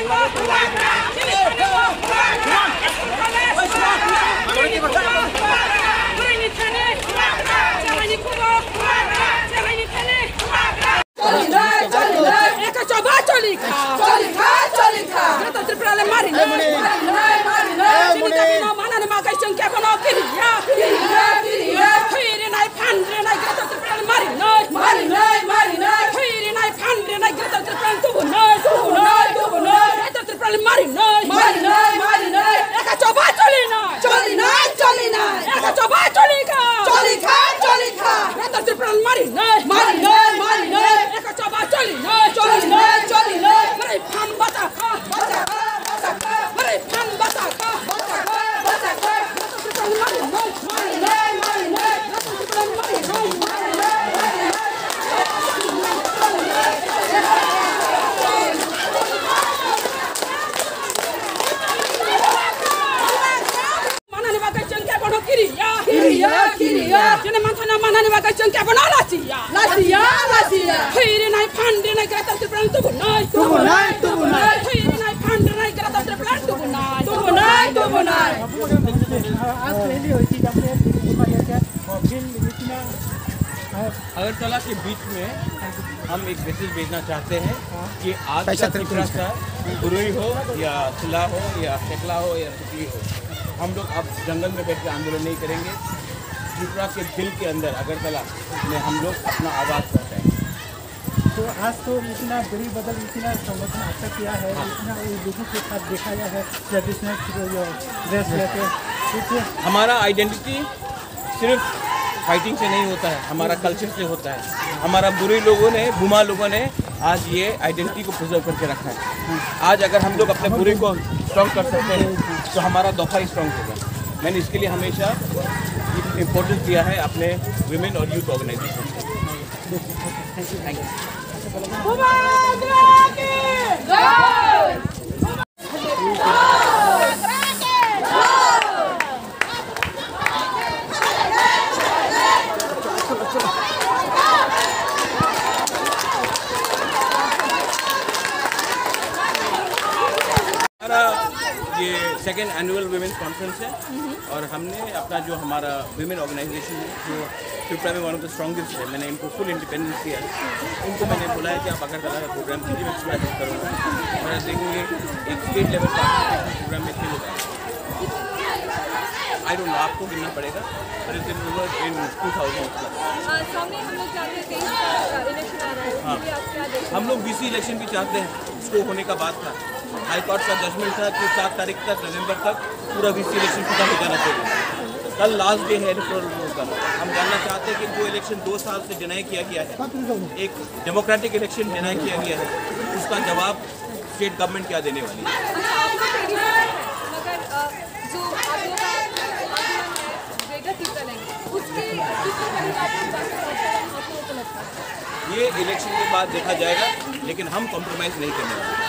अगरतला के बीच में हम एक मैसेज भेजना चाहते हैं कि आज का त्रिपुरा का गुरुई हो या सिला हो या शेखला हो या सुकली हो, हम लोग अब जंगल में बैठ के आंदोलन नहीं करेंगे। त्रिपुरा के दिल के अंदर अगरतला में हम लोग अपना आवाज़ पहुँचाएंगे। तो आज तो इतना बड़ी बदल इतना संगठन अच्छा किया है, इतना लोगों के साथ देखा गया है ट्रेडिशनल ड्रेस लेके। हमारा आइडेंटिटी सिर्फ फाइटिंग से नहीं होता है, हमारा कल्चर से होता है। हमारा बुरी लोगों ने, बुमा लोगों ने आज ये आइडेंटिटी को प्रिजर्व करके रखा है। आज अगर हम लोग अपने बुरे को स्ट्रॉन्ग कर सकते हैं तो हमारा दोफा ही स्ट्रॉन्ग होगा। मैंने इसके लिए हमेशा इम्पोर्टेंस दिया है अपने विमेन और यूथ ऑर्गेनाइजेशन को। Thank you. ये सेकेंड एनुअल वुमेन्स कॉन्फ्रेंस है और हमने अपना जो हमारा वुमेन ऑर्गेनाइजेशन है जो त्रिपुरा में वन ऑफ द स्ट्रॉन्गेस्ट है, मैंने इनको फुल इंडिपेंडेंस दिया है। उनको मैंने बोला है कि आप अगरतला का प्रोग्राम कीजिए, मैं पूरा हेल्प करूँगा। और देखेंगे एक स्टेट लेवल प्रोग्राम में खेल होता है। आई डोंट नो आपको गिनना पड़ेगा, पर इट इज इन 2000। हाँ, हम लोग BC इलेक्शन भी चाहते हैं, उसको होने का बात था। हाई कोर्ट का जजमेंट था कि 7 तारीख तक, नवंबर तक पूरा BC इलेक्शन खत्म हो जाना चाहिए। कल लास्ट डे है इलेक्टोरल का। हम जानना चाहते हैं कि जो इलेक्शन 2 साल से डिनाई किया गया है, एक डेमोक्रेटिक इलेक्शन डिनाई किया गया है, उसका जवाब स्टेट गवर्नमेंट क्या देने वाली है। ये इलेक्शन के बाद देखा जाएगा, लेकिन हम कॉम्प्रोमाइज़ नहीं करने वाले।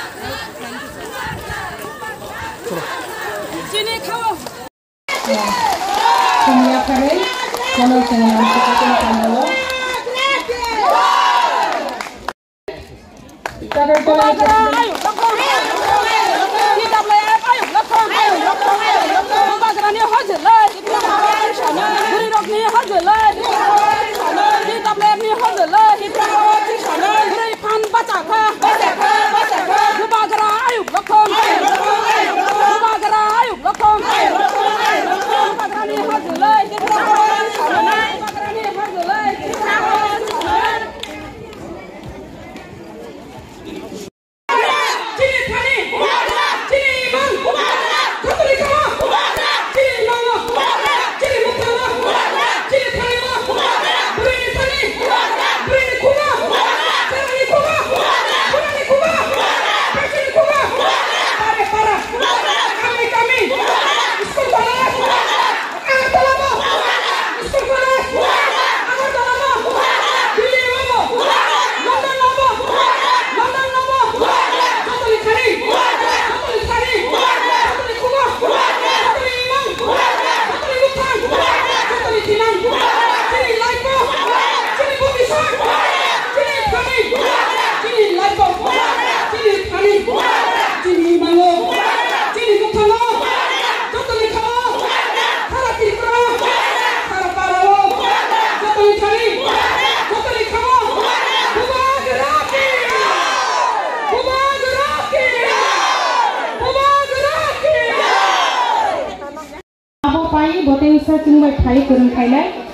बतेसा चिंबा ठाई करून खायला